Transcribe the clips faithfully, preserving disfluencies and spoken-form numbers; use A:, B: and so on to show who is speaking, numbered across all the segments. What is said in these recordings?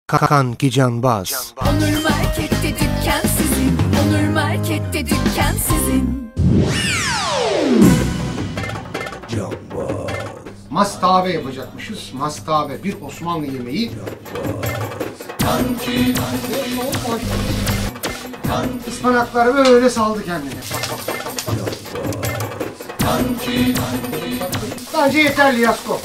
A: Kanki Canbaz.
B: Onur Market'te dükkan sizin. Onur Market'te dükkan sizin.
C: Canbaz. Mastabe yapacakmışız. Mastabe bir Osmanlı yemeği. Kanki. Ispanakları böyle saldı kendine. Kanki. Bence yeterli Yasko.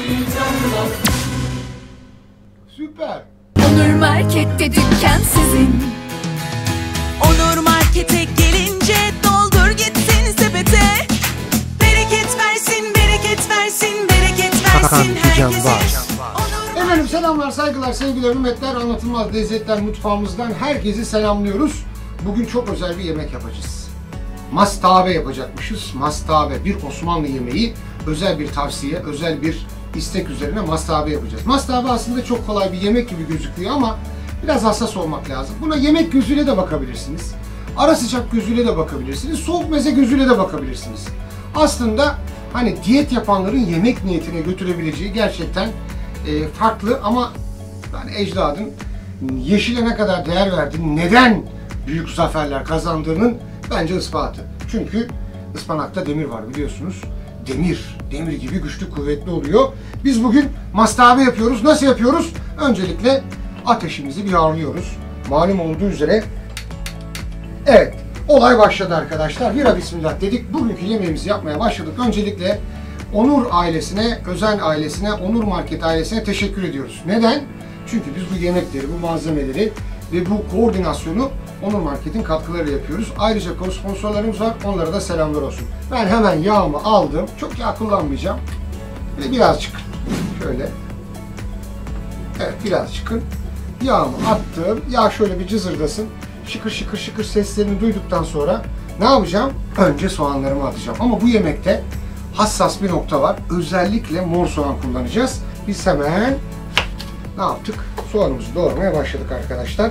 C: Süper.
B: Onur Market'te dükkan sizin.
D: Onur Market'e gelince doldur gitsin sepete. Bereket versin, bereket versin, bereket versin herkese.
C: Efendim selamlar, saygılar, sevgiler, hürmetler, anlatılmaz lezzetler mutfağımızdan herkesi selamlıyoruz. Bugün çok özel bir yemek yapacağız. Mastabe yapacakmışız. Mastabe bir Osmanlı yemeği. Özel bir tavsiye, özel bir istek üzerine mastabe yapacağız. Mastabe aslında çok kolay bir yemek gibi gözüküyor ama biraz hassas olmak lazım. Buna yemek gözüyle de bakabilirsiniz. Ara sıcak gözüyle de bakabilirsiniz. Soğuk meze gözüyle de bakabilirsiniz. Aslında hani diyet yapanların yemek niyetine götürebileceği gerçekten e, farklı ama yani ecdadın yeşile ne kadar değer verdiğini, neden büyük zaferler kazandığının bence ispatı. Çünkü ıspanakta demir var biliyorsunuz. Demir, demir gibi güçlü, kuvvetli oluyor. Biz bugün mastabe yapıyoruz. Nasıl yapıyoruz? Öncelikle ateşimizi bir ayarlıyoruz. Malum olduğu üzere. Evet, olay başladı arkadaşlar. Bira bismillah dedik. Bugünkü yemeğimizi yapmaya başladık. Öncelikle Onur ailesine, Özen ailesine, Onur Market ailesine teşekkür ediyoruz. Neden? Çünkü biz bu yemekleri, bu malzemeleri ve bu koordinasyonu Onur Market'in katkılarıyla yapıyoruz. Ayrıca sponsorlarımız var. Onlara da selamlar olsun. Ben hemen yağımı aldım. Çok yağ kullanmayacağım. Ve birazcık şöyle. Evet, birazcık yağımı attım. Yağ şöyle bir cızırdasın. Şıkır şıkır şıkır seslerini duyduktan sonra ne yapacağım? Önce soğanlarımı atacağım. Ama bu yemekte hassas bir nokta var. Özellikle mor soğan kullanacağız. Biz hemen ne yaptık? Soğanımızı doğramaya başladık arkadaşlar.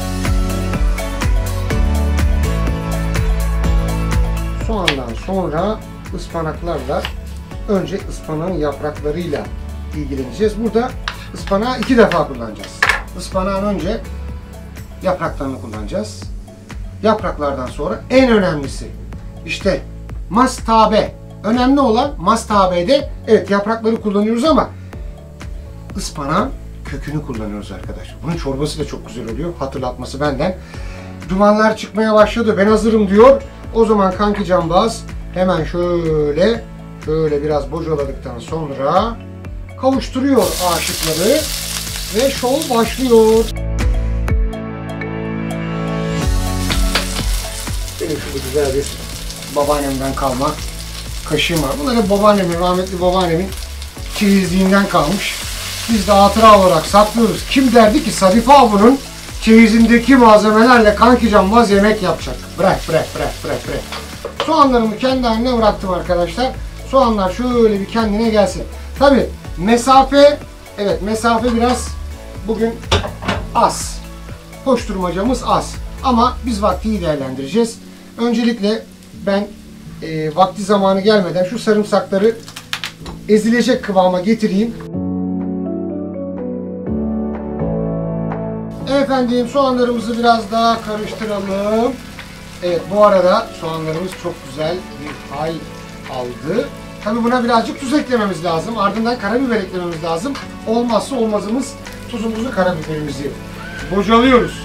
C: Soğandan sonra ıspanaklarla, önce ıspanağın yapraklarıyla ilgileneceğiz. Burada ıspanağı iki defa kullanacağız. Ispanağın önce yapraklarını kullanacağız. Yapraklardan sonra en önemlisi işte mastabe. Önemli olan mastabede evet yaprakları kullanıyoruz ama ıspanağın kökünü kullanıyoruz arkadaşlar. Bunun çorbası da çok güzel oluyor. Hatırlatması benden. Dumanlar çıkmaya başladı. Ben hazırım diyor. O zaman Kanki Canbaz hemen şöyle şöyle biraz bocaladıktan sonra kavuşturuyor aşıkları ve şov başlıyor. Benim şurada güzel bir babaannemden kalma kaşığım var. Bunlar hep babaannemin, rahmetli babaannemin çeyizliğinden kalmış. Biz de hatıra olarak saklıyoruz. Kim derdi ki Sadife abunun çeyizindeki malzemelerle Kanki Canbaz yemek yapacak. Bırak bırak bırak bırak bırak. Soğanlarımı kendi haline bıraktım arkadaşlar. Soğanlar şöyle bir kendine gelsin. Tabi mesafe, evet mesafe biraz bugün az. Koşturmacamız az. Ama biz vakti iyi değerlendireceğiz. Öncelikle ben e, vakti zamanı gelmeden şu sarımsakları ezilecek kıvama getireyim. Efendim soğanlarımızı biraz daha karıştıralım. Evet bu arada soğanlarımız çok güzel bir hal aldı. Tabii buna birazcık tuz eklememiz lazım. Ardından karabiber eklememiz lazım. Olmazsa olmazımız tuzumuzu, karabiberimizi bocalıyoruz.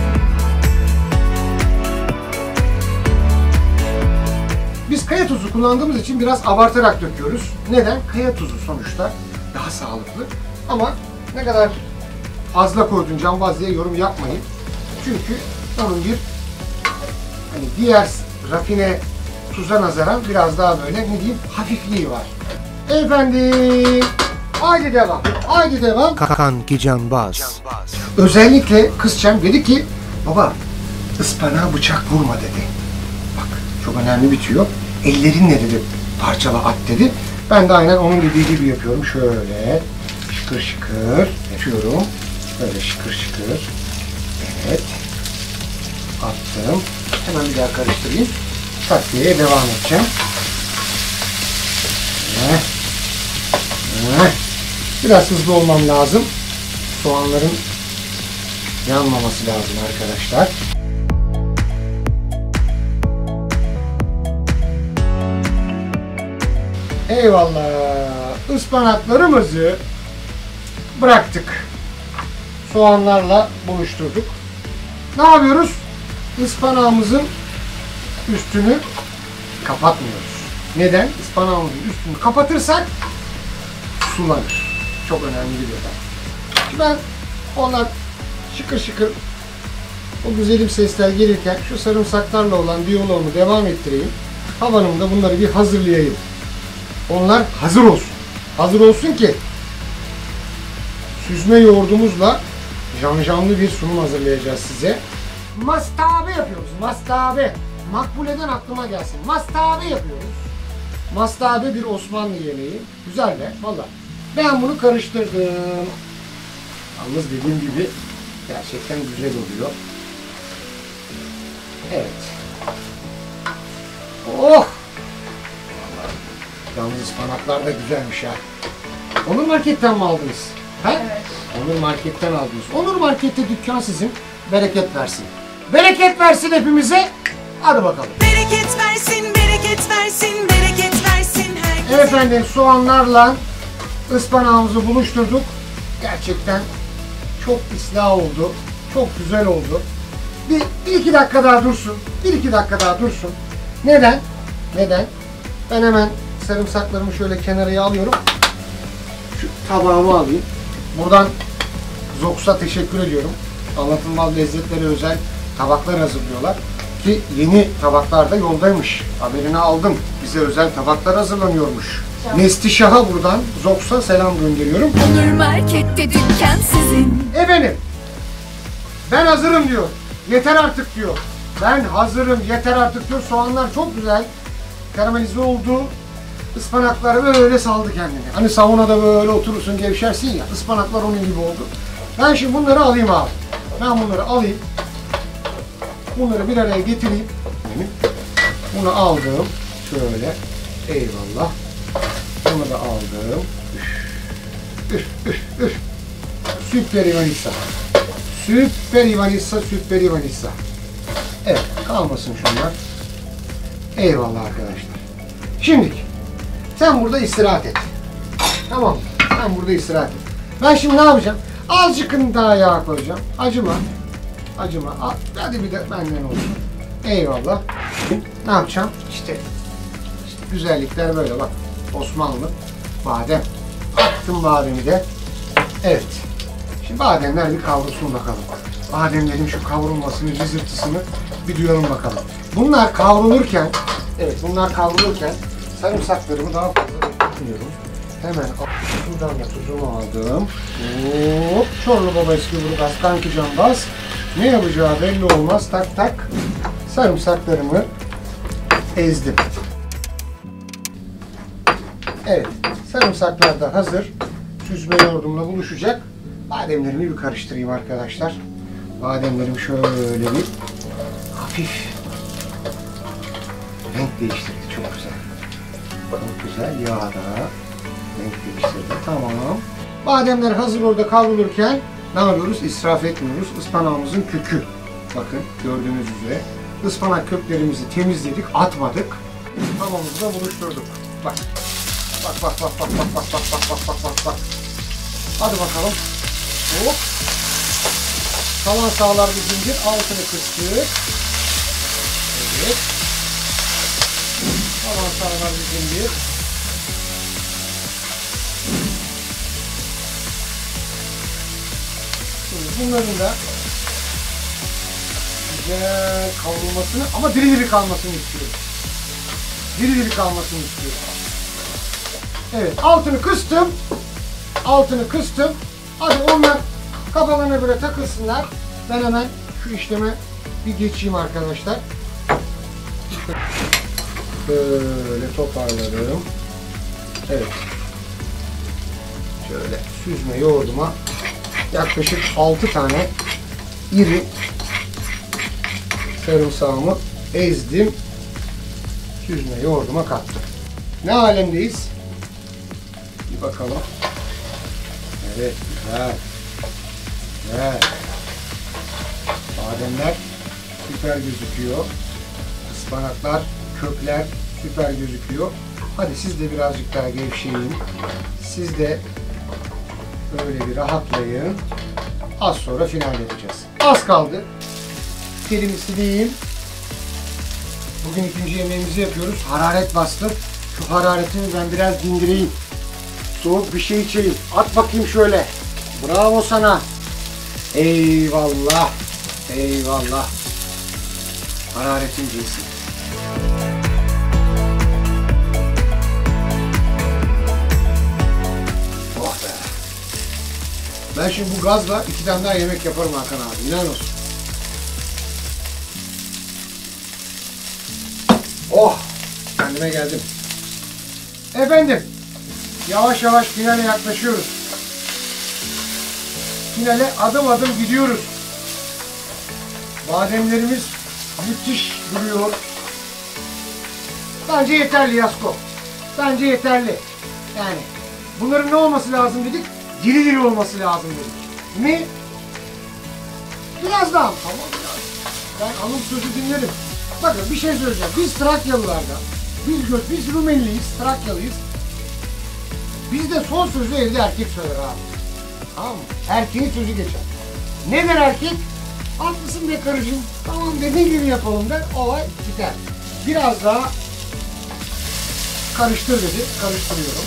C: Biz kaya tuzu kullandığımız için biraz abartarak döküyoruz. Neden? Kaya tuzu sonuçta daha sağlıklı. Ama ne kadar fazla koydun Canbaz diye yorum yapmayın. Çünkü onun bir hani diğer rafine tuza nazaran biraz daha böyle ne diyeyim hafifliği var. Efendim haydi devam. Haydi devam.
A: Kanki Canbaz.
C: Özellikle kızcağım dedi ki baba ıspanağa bıçak vurma dedi. Bak çok önemli bir tüyo. Ellerinle dedi parçala at dedi. Ben de aynen onun dediği gibi yapıyorum. Şöyle şıkır şıkır yapıyorum. Böyle şıkır şıkır. Evet. Attım. Hemen bir daha karıştırayım. Takviye devam edeceğim. Heh. Heh. Biraz hızlı olmam lazım. Soğanların Yanmaması lazım arkadaşlar. Eyvallah. Ispanaklarımızı bıraktık. Soğanlarla buluşturduk. Ne yapıyoruz? Ispanağımızın üstünü kapatmıyoruz. Neden? Ispanağımızın üstünü kapatırsak sulanır. Çok önemli bir detay. Ben onlar şıkır şıkır o güzelim sesler gelirken şu sarımsaklarla olan diyaloğumu devam ettireyim. Havanımda bunları bir hazırlayayım. Onlar hazır olsun. Hazır olsun ki süzme yoğurdumuzla janjanlı bir sunum hazırlayacağız size. Mastabe yapıyoruz. Mastabe. Makbule'den aklıma gelsin. Mastabe yapıyoruz. Mastabe bir Osmanlı yemeği. Güzel be valla. Ben bunu karıştırdım. Yalnız dediğim gibi gerçekten güzel oluyor. Evet. Oh! Yalnız ıspanaklar da güzelmiş ha. Onur Market'ten mi aldınız? He?
B: Evet.
C: Onur Market'ten aldınız. Onur Market'te dükkan sizin. Bereket versin. Bereket versin hepimize. Hadi bakalım.
D: Bereket versin, bereket versin, bereket versin herkese.
C: Evet efendim, soğanlarla ıspanağımızı buluşturduk. Gerçekten çok ıslah oldu. Çok güzel oldu. Bir, bir iki dakika daha dursun. Bir iki dakika daha dursun. Neden? Neden? Ben hemen sarımsaklarımı şöyle kenarıya alıyorum. Şu tabağımı alayım. Buradan Zox'a teşekkür ediyorum. Anlatılmaz lezzetlere özel tabaklar hazırlıyorlar. Ki yeni tabaklar da yoldaymış. Haberini aldım. Bize özel tabaklar hazırlanıyormuş. Nestişah'a buradan Zox'a selam gönderiyorum.
B: Onur Market'te dükkan sizin.
C: Efendim, ben hazırım diyor. Yeter artık diyor. Ben hazırım, yeter artık diyor. Soğanlar çok güzel karamelize oldu. Ispanaklar böyle saldı kendini. Hani saunada böyle oturursun, gevşersin ya. Ispanaklar onun gibi oldu. Ben şimdi bunları alayım abi. Ben bunları alayım. Bunları bir araya getireyim. Bunu aldım. Şöyle. Eyvallah. Bunu da aldım. Üf, üf, üf. Süper Ivanissa. Süper Ivanissa, Süper Ivanissa. Evet, kalmasın şunlar. Eyvallah arkadaşlar. Şimdi sen burada istirahat et. Tamam mı? Sen burada istirahat et. Ben şimdi ne yapacağım? Azıcık daha yağ koyacağım. Acıma. Acıma. Hadi bir de benden olsun. Eyvallah. Ne yapacağım? İşte, işte güzellikler böyle bak. Osmanlı badem. Attım bademi de. Evet. Şimdi bademler bir kavrulsun bakalım. Bademlerin şu kavrulmasını, cızırtısını bir duyalım bakalım. Bunlar kavrulurken, evet bunlar kavrulurken sarımsaklarımı daha fazla bekletmiyorum. Hemen şuradan da tuzumu aldım. Hop, Çorlu Baba eski burgaz, kanki cambaz. Ne yapacağı belli olmaz. Tak tak. Sarımsaklarımı ezdim. Evet, sarımsaklar da hazır. Süzme yoğurdumla buluşacak. Bademlerimi bir karıştırayım arkadaşlar. Bademlerim şöyle bir hafif renk değiştirdi. Çok güzel. Çok güzel. Yağ da renk değiştirdi. Tamam. Bademler hazır orada kavrulurken ne yapıyoruz? İsraf etmiyoruz. Ispanağımızın kökü. Bakın gördüğünüz üzere. Ispanak köklerimizi temizledik, atmadık. Tavamızda buluşturduk. Bak. Bak bak bak bak bak bak bak bak bak bak bak bak. Hadi bakalım. Hop. Kalan sağlar bir zincir. Altını kıstık. Evet. Kalan sağlar bir zincir. Şimdi bunların da güzel kavrulmasını ama diri diri kalmasını istiyorum. Diri diri kalmasını istiyorum. Evet, altını kıstım. Altını kıstım. Hadi onlar kafalarına göre takılsınlar. Ben hemen şu işleme bir geçeyim arkadaşlar. Böyle toparladım. Evet. Şöyle süzme yoğurduma yaklaşık altı tane iri sarımsağımı ezdim. Süzme yoğurduma kattım. Ne alemdeyiz? Bir bakalım. Evet, güzel. Güzel. bademler süper gözüküyor. Ispanaklar, kökler süper gözüküyor. Hadi siz de birazcık daha gevşeyin. Siz de böyle bir rahatlayın. Az sonra final edeceğiz. Az kaldı. Terimi sileyim. Bugün ikinci yemeğimizi yapıyoruz. Hararet bastı. Şu hararetini ben biraz dindireyim. Soğuk bir şey içeyim. At bakayım şöyle. Bravo sana. Eyvallah. Eyvallah. Hararetin cinsi. Oh be. Ben şimdi bu gazla iki tane daha yemek yaparım Hakan abi. İnan olsun. Oh! Kendime geldim. Efendim, yavaş yavaş finale yaklaşıyoruz. Finale adım adım gidiyoruz. Bademlerimiz müthiş duruyor. Bence yeterli Yasko. Bence yeterli. Yani bunların ne olması lazım dedik? Diri diri olması lazım dedik. Mi? Biraz daha. Tamam biraz. Ben alım sözü dinlerim. Bakın bir şey söyleyeceğim. Biz Trakyalılardan, biz, biz Rumeliyiz, Trakyalıyız. Bizde son sözü evde erkek söyler abi. Tamam mı? Erkeğin sözü geçer. Ne der erkek? Haklısın be karıcığım. Tamam dediğin gibi yapalım der. Olay biter. Biraz daha karıştır dedi. Karıştırıyorum.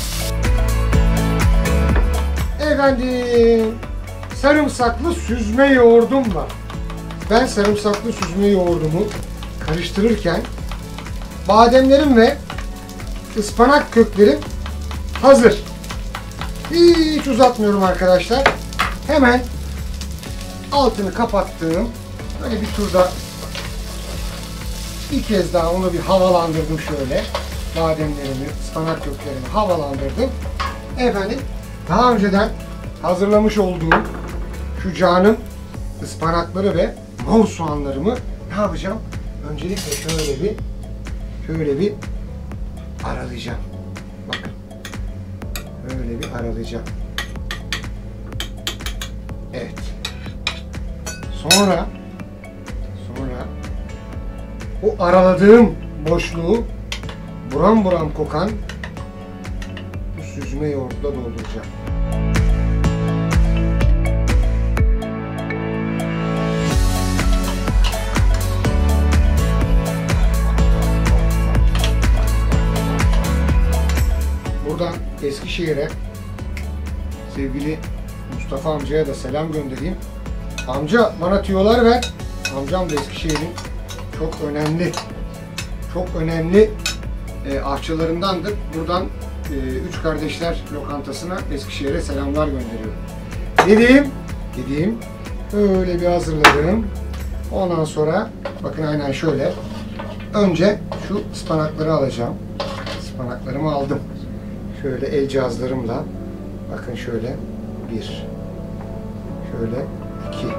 C: Efendim, sarımsaklı süzme yoğurdum var. Ben sarımsaklı süzme yoğurdumu karıştırırken bademlerim ve ıspanak köklerim hazır. Hiç uzatmıyorum arkadaşlar. Hemen altını kapattım. Böyle bir turda bir kez daha onu bir havalandırdım şöyle. Bademlerimi, ıspanak köklerimi havalandırdım. Efendim, daha önceden hazırlamış olduğum şu canım ıspanakları ve mor soğanlarımı ne yapacağım? Öncelikle şöyle bir şöyle bir aralayacağım. Bakın. Böyle bir aralayacağım. Evet. Sonra sonra o araladığım boşluğu buram buram kokan bu süzme yoğurtla dolduracağım. Buradan Eskişehir'e sevgili Mustafa amcaya da selam göndereyim. Amca bana tüyolar ver. Amcam da Eskişehir'in çok önemli, çok önemli e, aşçılarındandır. Buradan e, Üç Kardeşler Lokantası'na Eskişehir'e selamlar gönderiyorum. Dediğim, dediğim öyle bir hazırladım. Ondan sonra bakın aynen şöyle. Önce şu ıspanakları alacağım. Ispanaklarımı aldım. Şöyle el cihazlarımla bakın şöyle bir, şöyle iki.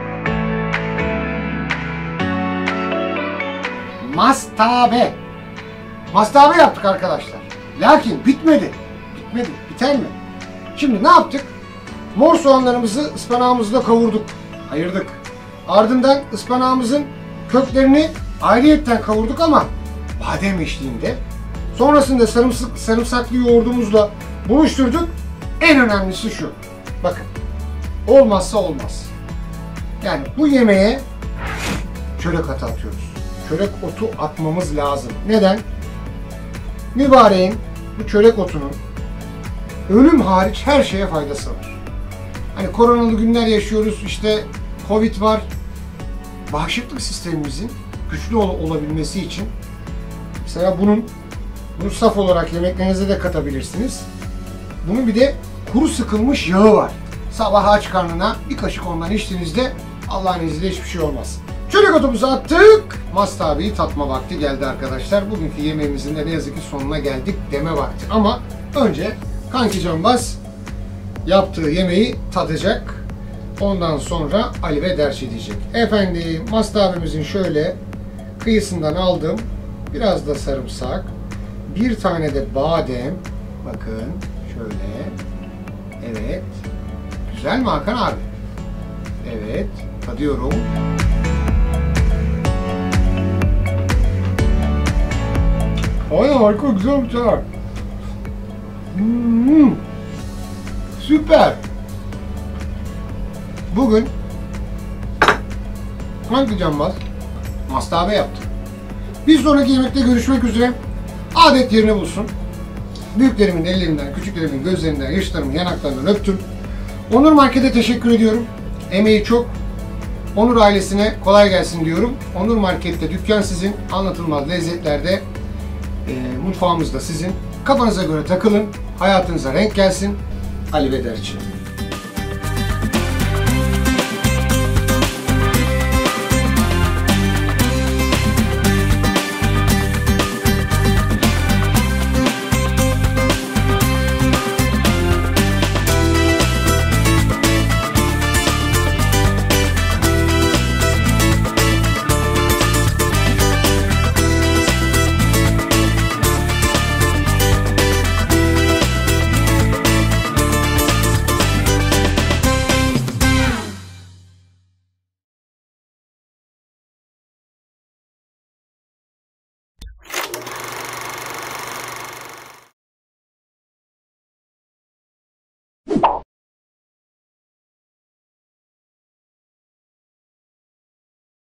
C: Mastabe. Mastabe yaptık arkadaşlar. Lakin bitmedi. Bitmedi. Biter mi? Şimdi ne yaptık? Mor soğanlarımızı ıspanağımızla kavurduk. Ayırdık. Ardından ıspanağımızın köklerini ayrıyetten kavurduk ama badem eşliğinde. Sonrasında sarımsak, sarımsaklı yoğurdumuzla buluşturduk. En önemlisi şu. Bakın. Olmazsa olmaz. Yani bu yemeğe çörek otu atıyoruz. Çörek otu atmamız lazım. Neden? Mübareğin bu çörek otunun ölüm hariç her şeye faydası var. Hani koronalı günler yaşıyoruz. İşte Covid var. Bağışıklık sistemimizin güçlü ol olabilmesi için mesela bunun bunu saf olarak yemeklerinize de katabilirsiniz. Bunun bir de kuru sıkılmış yağı var. Sabah aç karnına bir kaşık ondan içtiğinizde Allah'ın izniyle hiçbir şey olmaz. Çörek otumuzu attık. Mastabe'yi tatma vakti geldi arkadaşlar. Bugünkü yemeğimizin de ne yazık ki sonuna geldik deme vakti. Ama önce Kanki Canbaz yaptığı yemeği tadacak. Ondan sonra Ali ve ders edecek. Efendim Mastabe'mizin şöyle kıyısından aldım. Biraz da sarımsak. Bir tane de badem. Bakın şöyle. Evet. Güzel mi Hakan abi? Evet. Tadıyorum. Aynen harika, güzel bir şeyler. Hmm. Süper. Bugün hangi cambaz mastabe yaptı. Bir sonraki yemekte görüşmek üzere. Adet yerini bulsun. Büyüklerimin ellerinden, küçüklerimin gözlerinden, yaşlarımın yanaklarından öptüm. Onur Market'e teşekkür ediyorum. Emeği çok. Onur ailesine kolay gelsin diyorum. Onur Market'te dükkan sizin, anlatılmaz lezzetlerde e, mutfağımız da sizin. Kafanıza göre takılın, hayatınıza renk gelsin. Ali Bederci.